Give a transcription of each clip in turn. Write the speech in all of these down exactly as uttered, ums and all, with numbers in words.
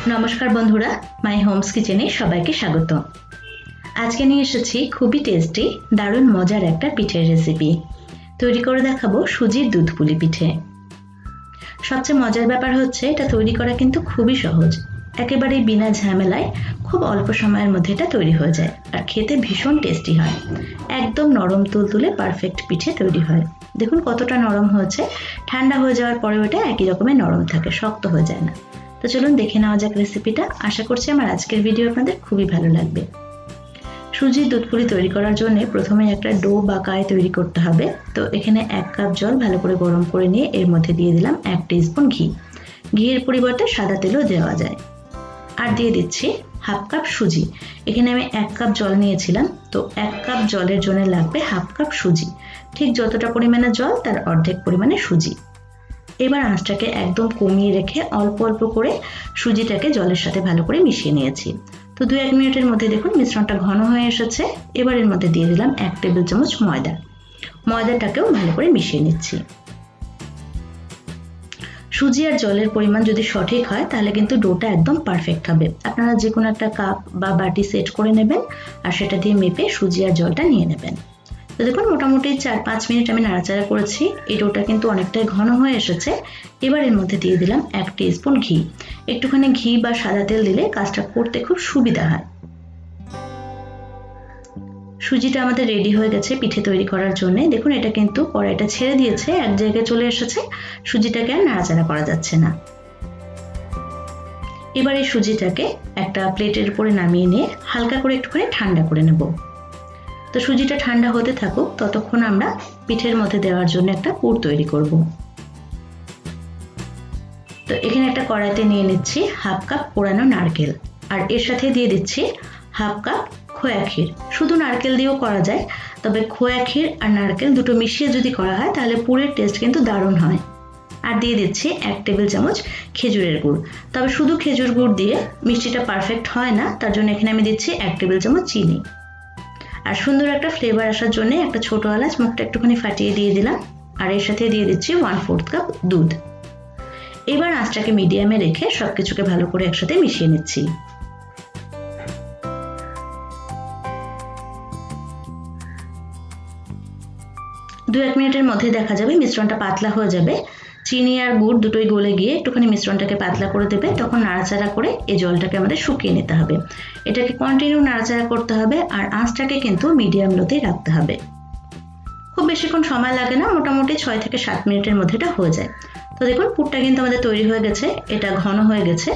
নমস্কার বন্ধুরা, মাই হোমস কিচেনে সবাইকে স্বাগত। আজকে নিয়ে এসেছি খুবই টেস্টি, দারুণ মজার একটা পিঠের রেসিপি। তৈরি করে দেখাবো সুজির দুধ পুলি পিঠে। সবচেয়ে মজার ব্যাপার হচ্ছে এটা তৈরি করা কিন্তু খুবই সহজ, একেবারেই বিনা ঝামেলায় খুব অল্প সময়ের মধ্যে এটা তৈরি হয়ে যায় আর খেতে ভীষণ টেস্টি হয়। একদম নরম তুলতুলে পারফেক্ট পিঠে তৈরি হয়। দেখুন কতটা নরম হয়েছে, ঠান্ডা হয়ে যাওয়ার পরে ওটা একই রকমের নরম থাকে, শক্ত হয়ে যায় না। তো চলুন দেখে নেওয়া যাক রেসিপিটা। আশা করছি আমার আজকের ভিডিও আপনাদের খুবই ভালো লাগবে। সুজির দুধ পুলি তৈরি করার জন্য প্রথমে একটা ডো বা কায় তৈরি করতে হবে। তো এখানে এক কাপ জল ভালো করে গরম করে নিয়ে এর মধ্যে দিয়ে দিলাম এক টিস্পুন ঘি। ঘিয়ের পরিবর্তে সাদা তেলও দেওয়া যায়। আর দিয়ে দিচ্ছি হাফ কাপ সুজি। এখানে আমি এক কাপ জল নিয়েছিলাম, তো এক কাপ জলের জন্য লাগবে হাফ কাপ সুজি। ঠিক যতটা পরিমাণে জল তার অর্ধেক পরিমাণে সুজি। এবার আঁচটাকে একদম কমিয়ে রেখে অল্প অল্প করে সুজিটাকে জলের সাথে ভালো করে মিশিয়ে নিয়েছি। তো দু এক মিনিটের মধ্যে দেখুন মিশ্রণটা ঘন হয়ে এসেছে। এবার এর মধ্যে দিয়ে দিলাম এক টেবিল চামচ ময়দা। ময়দাটাকেও ভালো করে মিশিয়ে নিচ্ছি। সুজি আর জলের পরিমাণ যদি সঠিক হয় তাহলে কিন্তু ডোটা একদম পারফেক্ট হবে। আপনারা যে কোনো একটা কাপ বা বাটি সেট করে নেবেন আর সেটা দিয়ে মেপে সুজি আর জলটা নিয়ে নেবেন। তো দেখুন মোটামুটি চার পাঁচ মিনিট আমি নাড়াচাড়া করেছি। এই ডোটা কিন্তু অনেকটাই ঘন হয়ে এসেছে। এবার এর মধ্যে দিয়ে দিলাম এক টিস্পুন ঘি। একটুখানি ঘি বা সাদা তেল দিলে কাজটা করতে খুব সুবিধা হয়। সুজিটা আমাদের রেডি হয়ে গেছে পিঠে তৈরি করার জন্য। দেখুন এটা কিন্তু কড়াইটা ছেড়ে দিয়েছে, এক জায়গায় চলে এসেছে। সুজিটাকে আর নাড়াচাড়া করা যাচ্ছে না। এবার এই সুজিটাকে একটা প্লেটের উপরে নামিয়ে নিয়ে হালকা করে একটুখানি ঠান্ডা করে নেব। তো সুজিটা ঠান্ডা হতে থাকুক, ততক্ষণ আমরা পিঠের মধ্যে দেওয়ার জন্য একটা পুর তৈরি করব। তো এখানে একটা কড়াইতে নিয়ে নিচ্ছি হাফ কাপ কোরানো নারকেল, আর এর সাথে দিয়ে দিচ্ছি হাফ কাপ খোয়া ক্ষীর। শুধু নারকেল দিয়েও করা যায়, তবে খোয়া ক্ষীর আর নারকেল দুটো মিশিয়ে যদি করা হয় তাহলে পুরের টেস্ট কিন্তু দারুণ হয়। আর দিয়ে দিচ্ছি এক টেবিল চামচ খেজুরের গুড়। তবে শুধু খেজুর গুড় দিয়ে মিষ্টিটা পারফেক্ট হয় না, তার জন্য এখানে আমি দিচ্ছি এক টেবিল চামচ চিনি। আর সুন্দর একটা ফ্লেভার আসার জন্য একটা ছোট এলাচ মুখটা একটুখানি ফাটিয়ে দিয়ে দিলাম। আর এর সাথে দিয়ে দিচ্ছি ওয়ান ফোর্থ কাপ দুধ। এবার আঁচটাকে মিডিয়ামে রেখে সবকিছুকে ভালো করে একসাথে মিশিয়ে নিচ্ছি। দু এক মিনিটের মধ্যে দেখা যাবে মিশ্রণটা পাতলা হয়ে যাবে। চিনি আর গুড় দুটোই গলে গিয়ে একটুখানি মিশ্রণটাকে পাতলা করে দেবে। তখন নাড়াচাড়া করে এই জলটাকে আমাদের শুকিয়ে নিতে হবে। এটাকে কন্টিনিউ নাড়াচাড়া করতে হবে আর আঁচটাকে কিন্তু মিডিয়াম লোতেই রাখতে হবে। খুব বেশিক্ষণ সময় লাগে না, মোটামুটি ছয় থেকে সাত মিনিটের মধ্যে এটা হয়ে যায়। তো দেখুন পুরটা কিন্তু আমাদের তৈরি হয়ে গেছে, এটা ঘন হয়ে গেছে।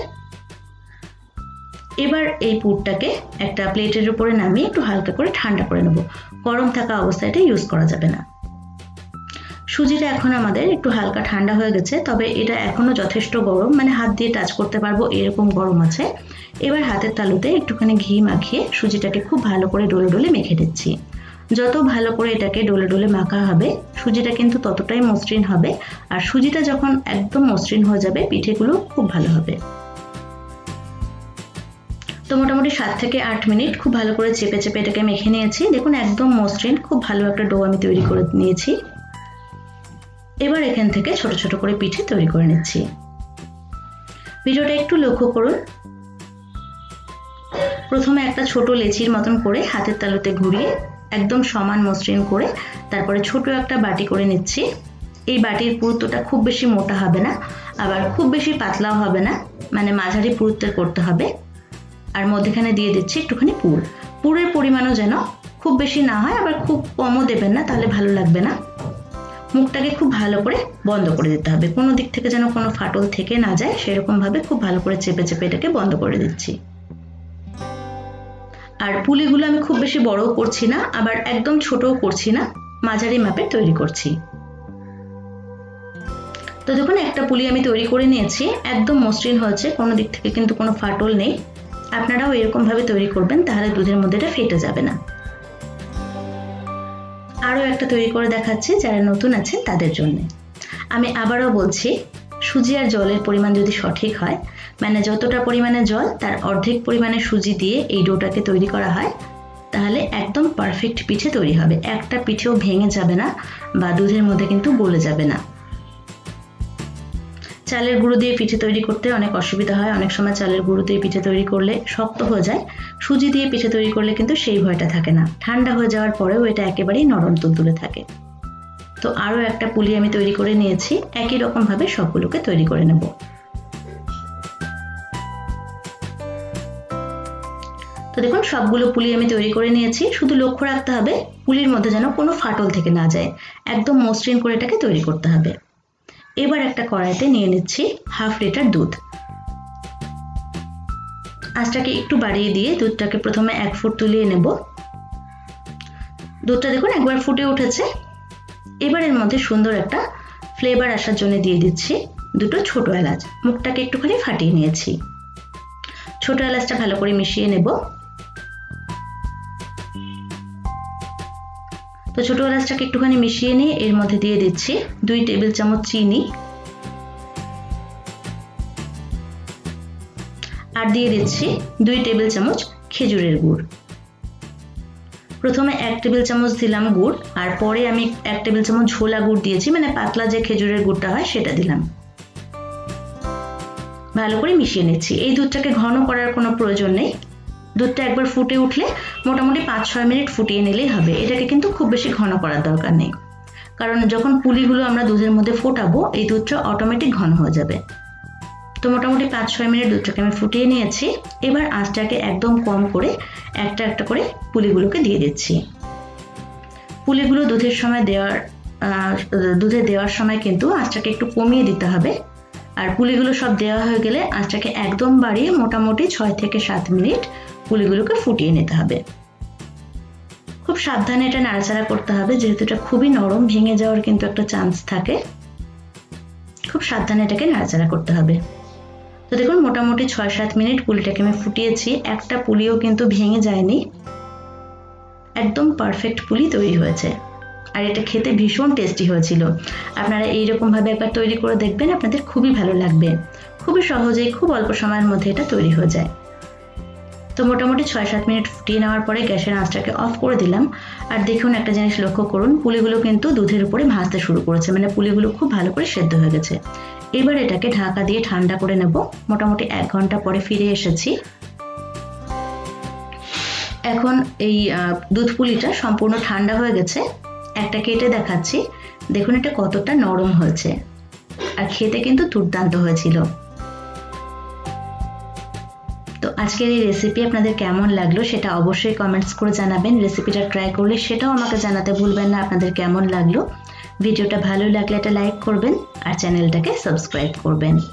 এবার এই পুরটাকে একটা প্লেটের উপরে নামিয়ে একটু হালকা করে ঠান্ডা করে নেব। গরম থাকা অবস্থায় এটা ইউজ করা যাবে না। সুজিটা এখন আমাদের একটু হালকা ঠান্ডা হয়ে গেছে, তবে এটা এখনো যথেষ্ট গরম, মানে হাত দিয়ে টাচ করতে পারবো এরকম গরম আছে। এবার হাতের তালুতে একটুখানি ঘি মাখিয়ে সুজিটাকে খুব ভালো করে ডলে ডলে মেখে দিচ্ছি। যত ভালো করে এটাকে ডলে ডলে মাখা হবে সুজিটা কিন্তু ততটাই মসৃণ হবে। আর সুজিটা যখন একদম মসৃণ হয়ে যাবে পিঠেগুলো খুব ভালো হবে। তো মোটামুটি সাত থেকে আট মিনিট খুব ভালো করে চেপে চেপে এটাকে মেখে নিয়েছি। দেখুন একদম মসৃণ, খুব ভালো একটা ডো আমি তৈরি করে নিয়েছি। এবার এখান থেকে ছোট ছোট করে পিঠে তৈরি করে নিচ্ছি। ভিডিওটা একটু লক্ষ্য করুন। প্রথমে একটা ছোট লেচির মতন করে হাতের তালুতে ঘুরিয়ে একদম সমান মসৃণ করে তারপরে ছোট একটা বাটি করে নিচ্ছি। এই বাটির পুরুত্বটা খুব বেশি মোটা হবে না, আবার খুব বেশি পাতলাও হবে না, মানে মাঝারি পুরুত্বের করতে হবে। আর মধ্যেখানে দিয়ে দিচ্ছি একটুখানি পুর। পুরের পরিমাণও যেন খুব বেশি না হয়, আবার খুব কমও দেবেন না, তাহলে ভালো লাগবে না। মুখটাকে খুব ভালো করে বন্ধ করে দিতে হবে, কোনো দিক থেকে যেন কোনো ফাটল থেকে না যায় সেরকম ভাবে খুব ভালো করে চেপে চেপে এটাকে বন্ধ করে দিচ্ছি। আর পুলিগুলো আমি খুব বেশি বড়ও করছি না, আবার একদম ছোটও করছি না, মাঝারি মাপে তৈরি করছি। তো দেখুন একটা পুলি আমি তৈরি করে নিয়েছি, একদম মসৃণ হয়েছে, কোনো দিক থেকে কিন্তু কোনো ফাটল নেই। আপনারাও এরকম ভাবে তৈরি করবেন, তাহলে দুধের মধ্যে এটা ফেটে যাবে না। আরও একটা তৈরি করে দেখাচ্ছি যারা নতুন আছেন তাদের জন্য। আমি আবারও বলছি, সুজি আর জলের পরিমাণ যদি সঠিক হয়, মানে যতটা পরিমাণে জল তার অর্ধেক পরিমাণে সুজি দিয়ে এই ডোটাকে তৈরি করা হয়, তাহলে একদম পারফেক্ট পিঠে তৈরি হবে। একটা পিঠেও ভেঙে যাবে না বা দুধের মধ্যে কিন্তু গলে যাবে না। চালের গুঁড়ো দিয়ে পিঠে তৈরি করতে অনেক অসুবিধা হয়, অনেক সময় চালের গুঁড়ো দিয়ে পিঠে তৈরি করলে শক্ত হয়ে যায়। সুজি দিয়ে পিঠে তৈরি করলে কিন্তু সেই ভয়টা থাকে না, ঠান্ডা হয়ে যাওয়ার পরেও এটা একেবারেই নরম তুলতুলে থাকে। তো আরও একটা পুলি আমি তৈরি করে নিয়েছি, একই রকমভাবে সবগুলোকে তৈরি করে নেব। তো দেখুন সবগুলো পুলি আমি তৈরি করে নিয়েছি, শুধু লক্ষ্য রাখতে হবে পুলির মধ্যে যেন কোনো ফাটল থেকে না যায়, একদম মসৃণ করে এটাকে তৈরি করতে হবে। এবার একটা কড়াইতে নিয়ে নিচ্ছি হাফ লিটার দুধ। আঁচটাকে একটু বাড়িয়ে দিয়ে দুধটাকে প্রথমে এক ফুট তুলিয়ে নেব। দুধটা দেখুন একবার ফুটে উঠেছে। এবার এর মধ্যে সুন্দর একটা ফ্লেভার আসার জন্য দিয়ে দিচ্ছি দুটো ছোট এলাচ, মুখটাকে একটুখানি ফাটিয়ে নিয়েছি। ছোট এলাচটা ভালো করে মিশিয়ে নেব। তো ছোট এলাচটাকে একটুখানি মিশিয়ে নিয়ে এর মধ্যে দিয়ে দিচ্ছি দুই টেবিল চামচ চিনি, আর দিয়ে দিচ্ছি দুই টেবিল চামচ খেজুরের গুড়। প্রথমে এক টেবিল চামচ দিলাম গুড়, আর পরে আমি এক টেবিল চামচ ঝোলা গুড় দিয়েছি, মানে পাতলা যে খেজুরের গুড়টা হয় সেটা দিলাম। ভালো করে মিশিয়ে নিচ্ছি। এই দুধটাকে ঘন করার কোনো প্রয়োজন নেই, দুধটা একবার ফুটে উঠলে মোটামুটি পাঁচ ছয় মিনিট ফুটিয়ে নিলেই হবে। এটাকে কিন্তু খুব বেশি ঘন করার দরকার নেই, কারণ যখন পুলিগুলো আমরা দুধের মধ্যে ফোটাবো এই দুধটা অটোমেটিক ঘন হয়ে যাবে। তো মোটামুটি পাঁচ ছয় মিনিট দুধটাকে আমি ফুটিয়ে নিয়েছি। এবার আঁচটাকে একদম কম করে একটা একটা করে পুলিগুলোকে দিয়ে দিচ্ছি। পুলিগুলো দুধের সময় দেওয়ার দুধে দেওয়ার সময় কিন্তু আঁচটাকে একটু কমিয়ে দিতে হবে। আর পুলিগুলো সব দেওয়া হয়ে গেলে আঁচটাকে একদম বাড়িয়ে মোটামুটি ছয় থেকে সাত মিনিট পুলিগুলোকে ফুটিয়ে নিতে হবে। খুব সাবধানে এটা নাড়াচাড়া করতে হবে, যেহেতু এটা খুবই নরম, ভেঙে যাওয়ার কিন্তু একটা চান্স থাকে। খুব সাবধানে এটাকে নাড়াচাড়া করতে হবে। তো দেখুন মোটামুটি ছয় সাত মিনিট পুলিটাকে আমি ফুটিয়েছি, একটা পুলিও কিন্তু ভেঙে যায়নি, একদম পারফেক্ট পুলি তৈরি হয়েছে। আর এটা খেতে ভীষণ টেস্টি হয়েছিল। আপনারা এইরকম ভাবে একবার তৈরি করে দেখবেন, আপনাদের খুবই ভালো লাগবে। খুবই সহজেই খুব অল্প সময়ের মধ্যে এটা তৈরি হয়ে যায়। তো মোটামুটি ছয় সাত মিনিট ফুটিয়ে নেওয়ার পরে গ্যাসের আঁচটাকে অফ করে দিলাম। আর দেখুন একটা জিনিস লক্ষ্য করুন, পুলিগুলো কিন্তু দুধের উপরে ভাজতে শুরু করেছে, মানে পুলিগুলো খুব ভালো করে সেদ্ধ হয়ে গেছে। এবার এটাকে ঢাকা দিয়ে ঠান্ডা করে নেব। মোটামুটি এক ঘন্টা পরে ফিরে এসেছি। এখন এই দুধ পুলিটা সম্পূর্ণ ঠান্ডা হয়ে গেছে। একটা কেটে দেখাচ্ছি, দেখুন এটা কতটা নরম হয়েছে, আর খেতে কিন্তু দুর্দান্ত হয়েছিল। তো আজকের এই রেসিপি আপনাদের কেমন লাগলো সেটা অবশ্যই কমেন্টস করে জানাবেন। রেসিপিটা ট্রাই করলে সেটাও আমাকে জানাতে ভুলবেন না আপনাদের কেমন লাগলো। ভিডিওটা ভালো লাগলে একটা লাইক করবেন আর চ্যানেলটাকে সাবস্ক্রাইব করবেন।